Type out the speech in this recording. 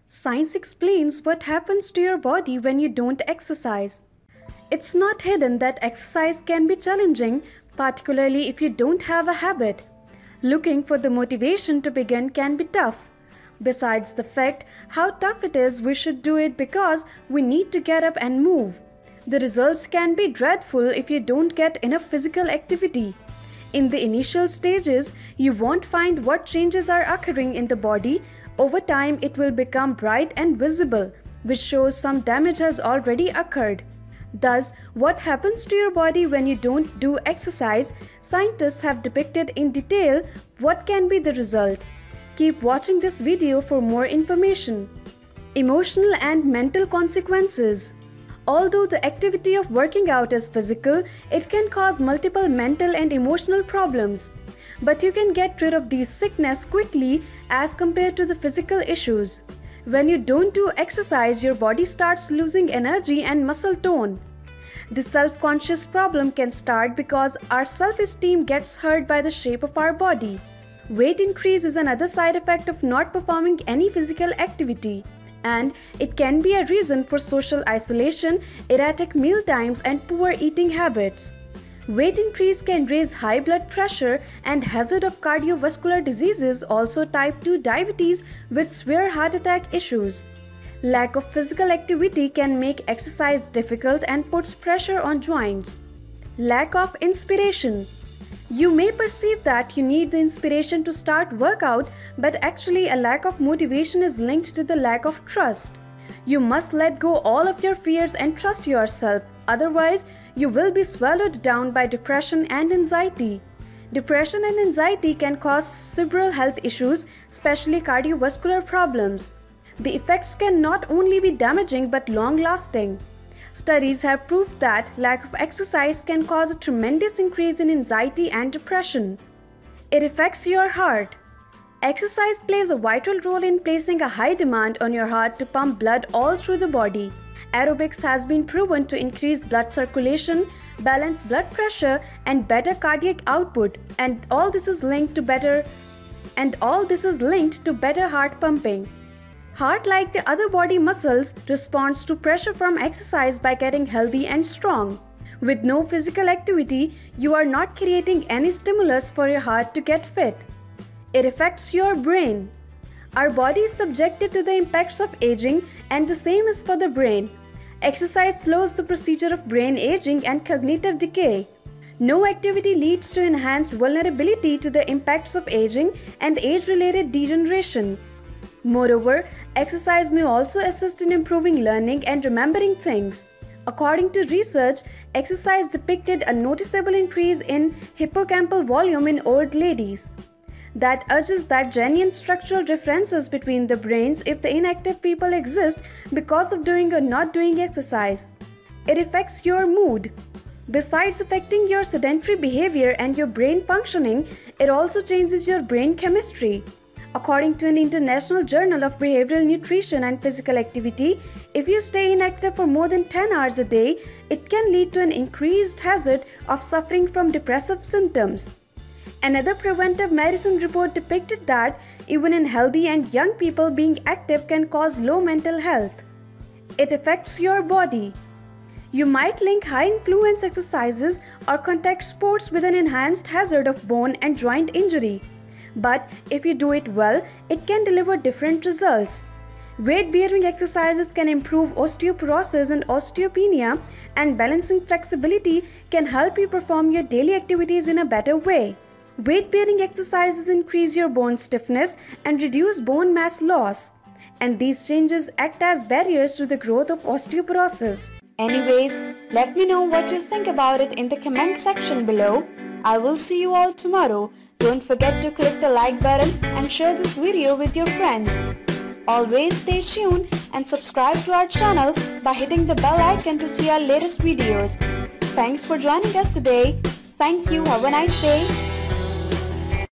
Science explains what happens to your body when you don't exercise. It's not hidden that exercise can be challenging, particularly if you don't have a habit. Looking for the motivation to begin can be tough. Besides the fact how tough it is, we should do it because we need to get up and move. The results can be dreadful if you don't get enough physical activity. In the initial stages, you won't find what changes are occurring in the body. Over time, it will become bright and visible, which shows some damage has already occurred. Thus, what happens to your body when you don't do exercise? Scientists have depicted in detail what can be the result. Keep watching this video for more information. Emotional and mental consequences. Although the activity of working out is physical, it can cause multiple mental and emotional problems. But you can get rid of these sickness quickly as compared to the physical issues. When you don't do exercise, your body starts losing energy and muscle tone. The self-conscious problem can start because our self-esteem gets hurt by the shape of our body. Weight increase is another side effect of not performing any physical activity, and it can be a reason for social isolation, erratic meal times, and poor eating habits. Weight increase can raise high blood pressure and hazard of cardiovascular diseases, also type 2 diabetes with severe heart attack issues. Lack of physical activity can make exercise difficult and puts pressure on joints. Lack of inspiration. You may perceive that you need the inspiration to start workout, but actually a lack of motivation is linked to the lack of trust. You must let go all of your fears and trust yourself, otherwise you will be swallowed down by depression and anxiety. Depression and anxiety can cause several health issues, especially cardiovascular problems. The effects can not only be damaging but long-lasting. Studies have proved that lack of exercise can cause a tremendous increase in anxiety and depression. It affects your heart. Exercise plays a vital role in placing a high demand on your heart to pump blood all through the body. Aerobics has been proven to increase blood circulation, balance blood pressure, and better cardiac output, and all this is linked to better heart pumping. Heart, like the other body muscles, responds to pressure from exercise by getting healthy and strong. With no physical activity, you are not creating any stimulus for your heart to get fit. It affects your brain. Our body is subjected to the impacts of aging, and the same is for the brain. Exercise slows the procedure of brain aging and cognitive decay. No activity leads to enhanced vulnerability to the impacts of aging and age-related degeneration. Moreover, exercise may also assist in improving learning and remembering things. According to research, exercise depicted a noticeable increase in hippocampal volume in old ladies. That urges that genuine structural differences between the brains if the inactive people exist because of doing or not doing exercise. It affects your mood. Besides affecting your sedentary behavior and your brain functioning, it also changes your brain chemistry. According to an International Journal of Behavioral Nutrition and Physical Activity, if you stay inactive for more than 10 hours a day, it can lead to an increased hazard of suffering from depressive symptoms. Another preventive medicine report depicted that even in healthy and young people, being active can cause low mental health. It affects your body. You might link high-influence exercises or contact sports with an enhanced hazard of bone and joint injury. But if you do it well, it can deliver different results. Weight-bearing exercises can improve osteoporosis and osteopenia, and balancing flexibility can help you perform your daily activities in a better way. Weight-bearing exercises increase your bone stiffness and reduce bone mass loss, and these changes act as barriers to the growth of osteoporosis. Anyways, let me know what you think about it in the comment section below. I will see you all tomorrow. Don't forget to click the like button and share this video with your friends. Always stay tuned and subscribe to our channel by hitting the bell icon to see our latest videos. Thanks for joining us today. Thank you. Have a nice day.